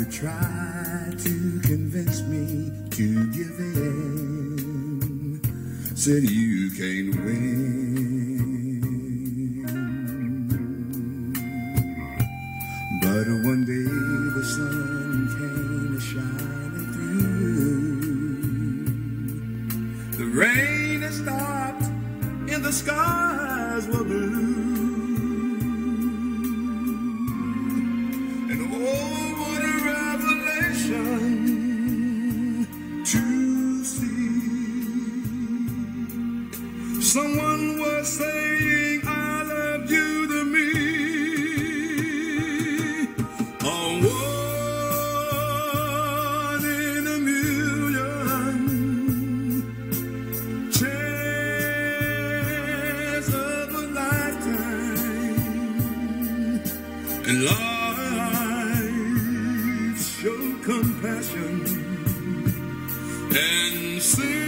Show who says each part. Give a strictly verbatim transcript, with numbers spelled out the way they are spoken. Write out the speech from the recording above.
Speaker 1: tried to convince me to give in. Said you can't win. But one day the sun came shining through. The rain had stopped and the skies were blue. And oh, what a revelation to see. Someone was saying, I love you to me. A one in a million chance of a lifetime. And life show compassion and see.